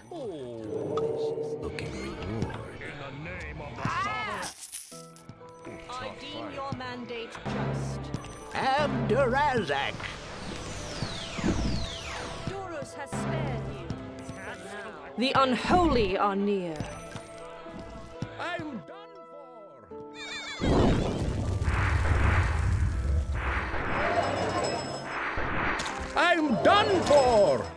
Looking reward. I deem your mandate just. Abdurazak. Doros has spared you. Now. The unholy are near. I'm done for. I'm done for.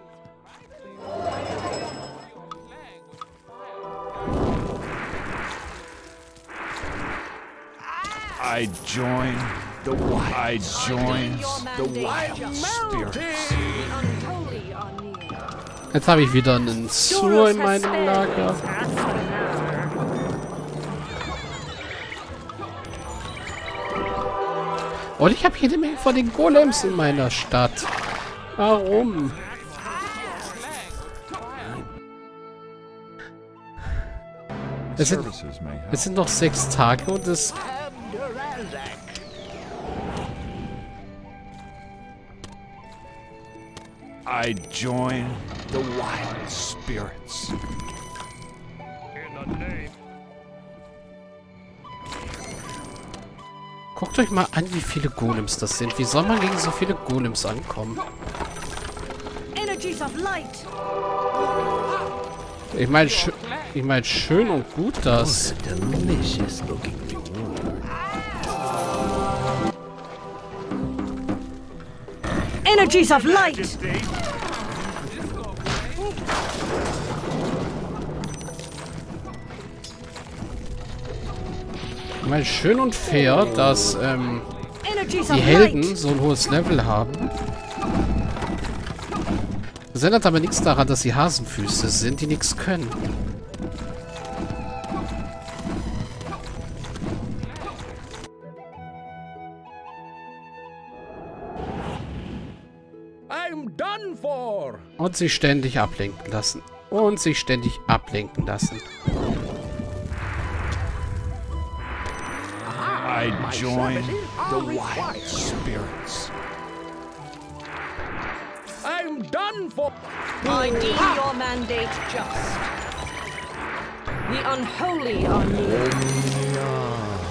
I join the wild. I join the wild spirits. The unholy are near. Jetzt habe ich wieder einen Sur in meinem Lager. Und ich habe jede Menge von den Golems in meiner Stadt. Warum? Es sind noch 6 Tage und es... I join the wild spirits. Guckt euch mal an, wie viele Golems das sind. Wie soll man gegen so viele Golems ankommen? Energies of light. Ich meine, schön und gut das. Delicious looking reward. Energies of light. Ich meine, schön und fair, dass Energies die of Helden light. so ein hohes Level haben. Das ändert aber nichts daran, dass sie Hasenfüße sind, die nichts können. I'm done for. Und sich ständig ablenken lassen. Und sich ständig ablenken lassen. I join the wild spirits. I'm done for. I deem your mandate just. The unholy are near.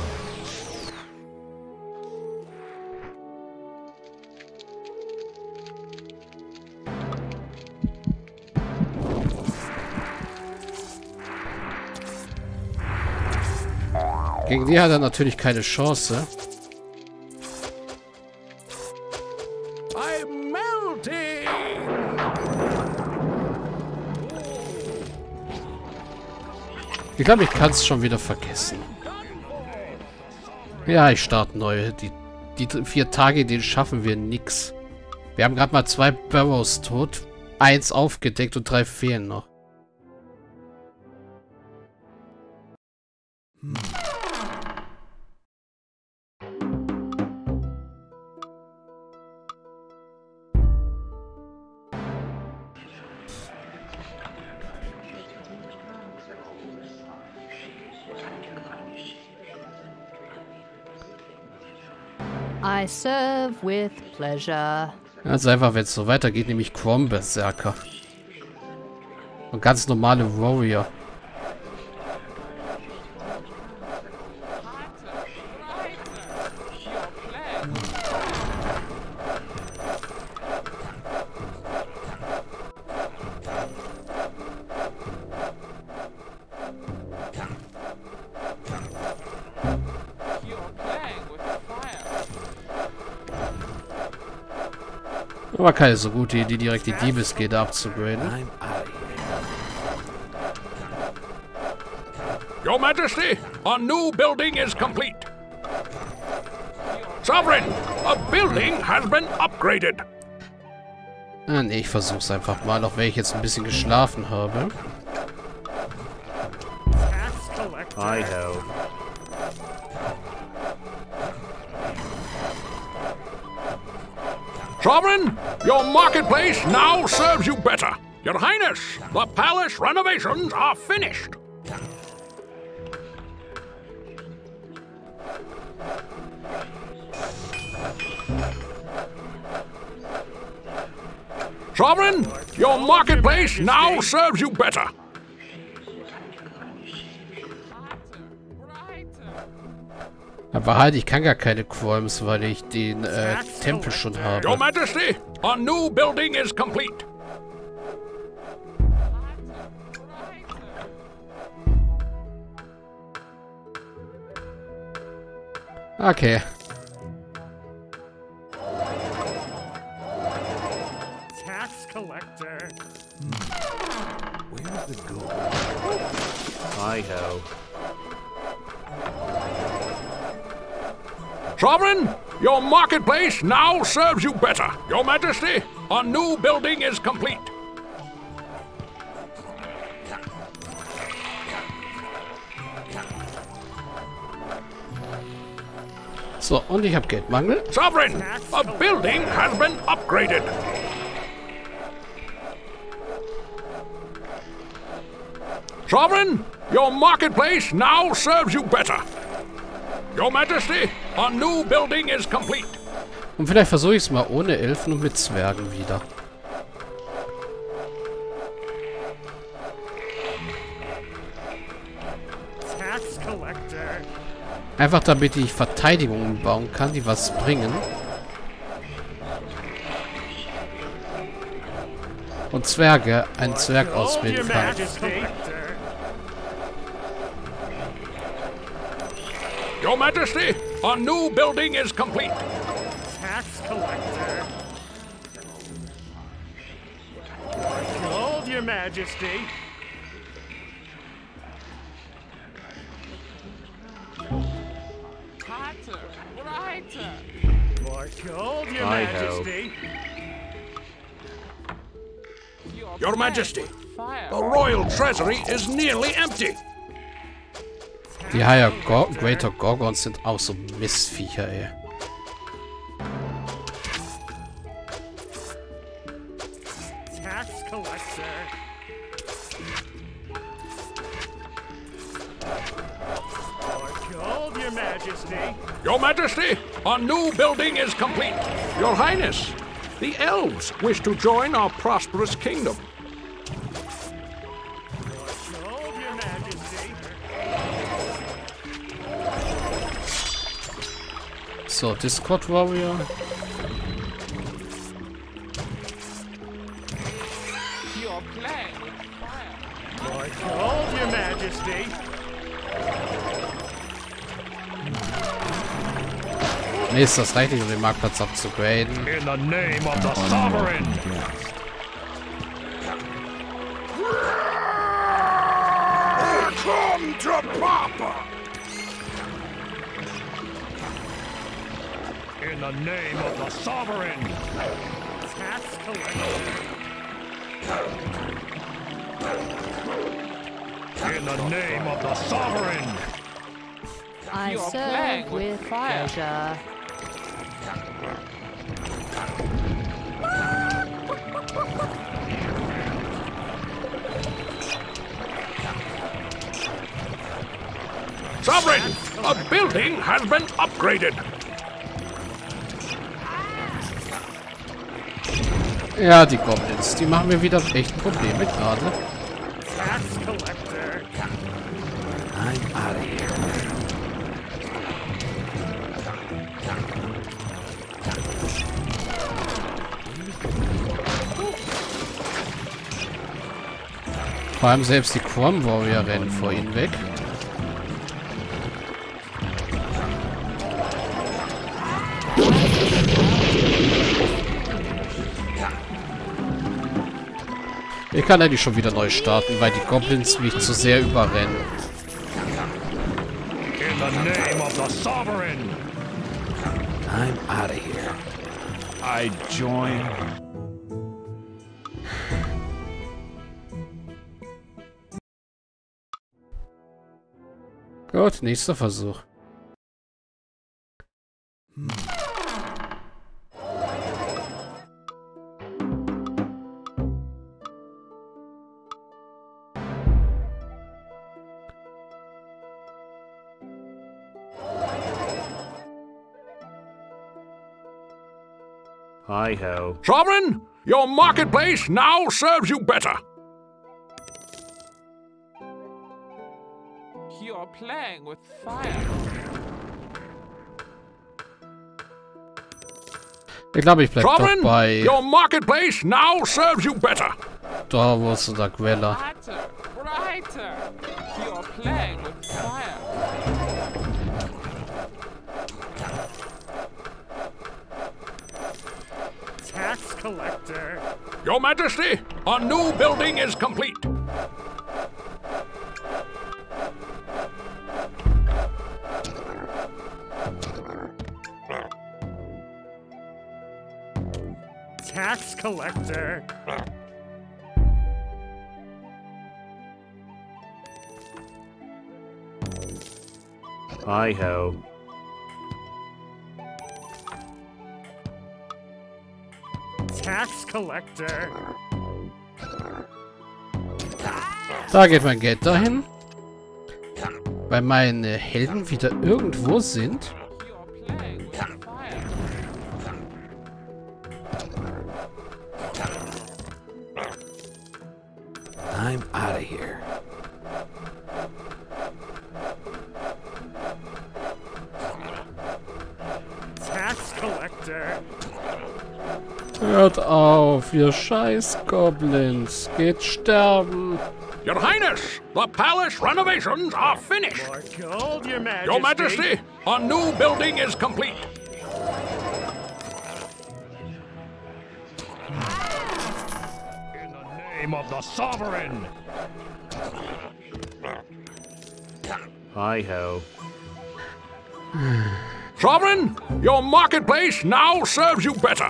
Gegen die hat er natürlich keine Chance. I'm melting. Ich glaube, ich kann es schon wieder vergessen. Ja, ich starte neu. Die 4 Tage, den schaffen wir nix. Wir haben gerade mal 2 Barrows tot. 1 aufgedeckt und 3 fehlen noch. I serve with pleasure. Ganz einfach, wenn es so weitergeht, nämlich Crom-Berserker. Und ganz normale Warrior. Aber keine so gute Idee, direkt die Diebesgilde abzugraden. I'm out of here. Your Majesty, a new building is complete. Sovereign, a building has been upgraded. Ah, nee, ich versuch's einfach mal, auch wenn ich jetzt ein bisschen geschlafen habe. I know. Sovereign, your marketplace now serves you better. Your Highness, the palace renovations are finished. Sovereign, your marketplace now serves you better. Aber halt, ich kann gar keine Qualms, weil ich den Tempel schon habe. Your Majesty, a new building is complete. Okay. Tax collector. Where's the gold? Hi-ho. Sovereign, your marketplace now serves you better. Your Majesty, a new building is complete. So, und ich habe Geldmangel. Sovereign, a building has been upgraded. Sovereign, your marketplace now serves you better. Your Majesty, a new building is complete. Und vielleicht versuche ich es mal ohne Elfen und mit Zwergen wieder. Tax collector. Einfach damit ich Verteidigungen bauen kann, die was bringen. Und Zwerge einen Zwerg ausbilden kann. Your Majesty, a new building is complete. Tax collector. Gold, Your Majesty. More gold, Your Majesty. Your Majesty, the royal treasury is nearly empty. Die Greater Gorgons sind auch so Missviecher, ey. Tax collector. More gold, Your Majesty. Your Majesty, a new building is complete. Your Highness, the elves wish to join our prosperous kingdom. Gold, Your Majesty. So, Discord Warrior. More gold, Your Majesty. Nee, ist das reicht nicht, um den Marktplatz abzugraden. In the name of the sovereign. Come to Papa. In the name of the sovereign. Tax collector. In the name of the sovereign. I serve with pleasure. Sovereign, a building has been upgraded. Ja, die Goblins, die machen mir wieder echt Probleme gerade. Tax collector. I'm out of here. Vor allem selbst die Quam Warrior rennen vor ihnen weg. Ich kann eigentlich schon wieder neu starten, weil die Goblins mich zu sehr überrennen. In the name of the sovereign. I'm out of here. I join. Gut, nächster Versuch. Hi-ho. Sovereign, your marketplace now serves you better. You're playing with fire. Ich glaube, ich bleib doch Sovereign, bei your marketplace now serves you better. Dorvus oder Queller. Brighter. You're playing with fire. Tax collector. Your Majesty, a new building is complete. Tax collector. Hi-ho. Tax collector. Da geht mein Geld dahin. Weil meine Helden wieder irgendwo sind. You're playing with fire. I'm out of here. Tax collector. Hört auf, ihr scheiß Goblins. Geht sterben. Your Highness, the palace renovations are finished. More gold, Your Majesty. Your Majesty, a new building is complete. In the name of the sovereign. Hi-ho. Sovereign, your marketplace now serves you better.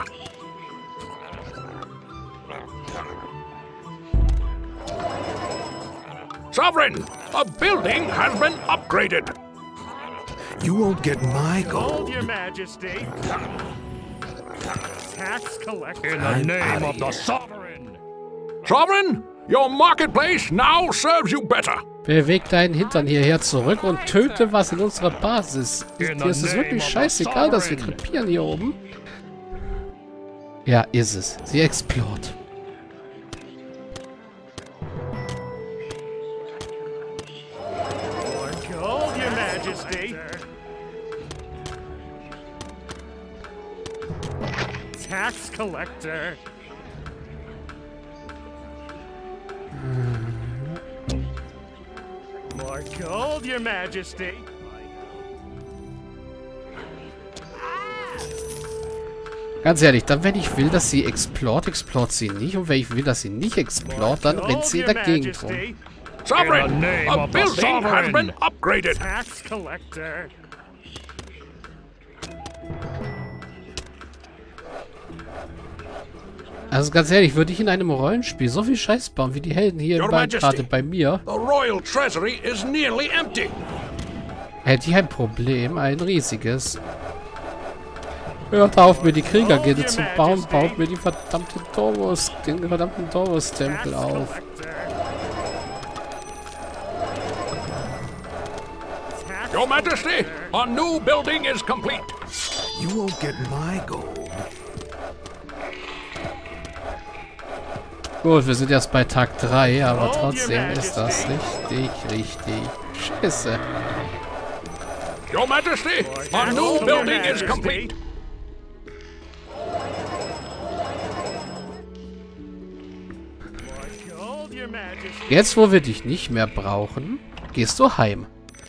Sovereign, a building has been upgraded. You won't get my Gold, gold. Your Majesty. Tax collector. In I'm outta here. sovereign. Sovereign, your marketplace now serves you better. Beweg deinen Hintern hierher zurück und töte was in unserer Basis. Dir ist es wirklich scheißegal, dass wir krepieren hier oben. Ja, ist es. Sie explodiert. More gold, Your Majesty. Tax collector. More gold, Your Majesty. Ganz ehrlich, dann wenn ich will, dass sie explort sie nicht. Und wenn ich will, dass sie nicht explort, dann rennt sie in der Gegend rum. Sovereign, a building has been upgraded. Tax collector. Also ganz ehrlich, würde ich in einem Rollenspiel so viel Scheiß bauen, wie die Helden hier Your gerade Majesty. bei mir, The royal treasury is nearly empty. hätte ich ein Problem, ein riesiges. Hört auf, mir die Kriegergilde zu bauen, baut mir die verdammte den verdammten Dorvus-Tempel Tax auf. collector. Tax Your Majesty, a new building is complete. You won't get my gold. Gut, wir sind jetzt bei Tag 3, aber trotzdem ist das richtig scheiße. Your Majesty, a new building is complete. More gold, Your Majesty. Jetzt, wo wir dich nicht mehr brauchen, gehst du heim.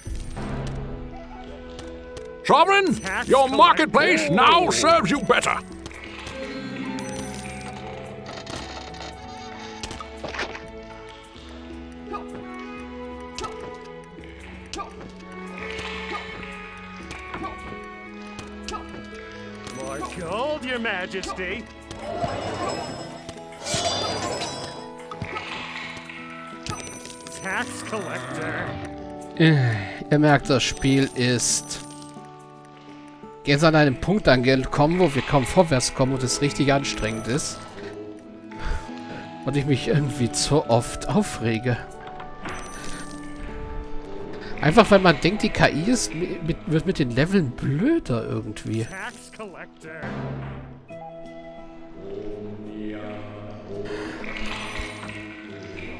Sovereign, your marketplace now serves you better. More gold, Your Majesty. Tax collector. Ihr merkt, das Spiel ist jetzt an einem Punkt angekommen, wo wir kaum vorwärts kommen und es richtig anstrengend ist. Und ich mich irgendwie zu oft aufrege. Einfach weil man denkt, die KI wird mit den Leveln blöder irgendwie. Tax collector.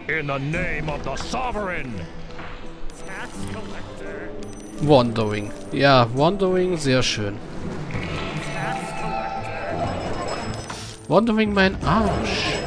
In the name of the sovereign. Tax collector. Wandering. Ja, Wandering, sehr schön. Tax collector. Wandering mein Arsch.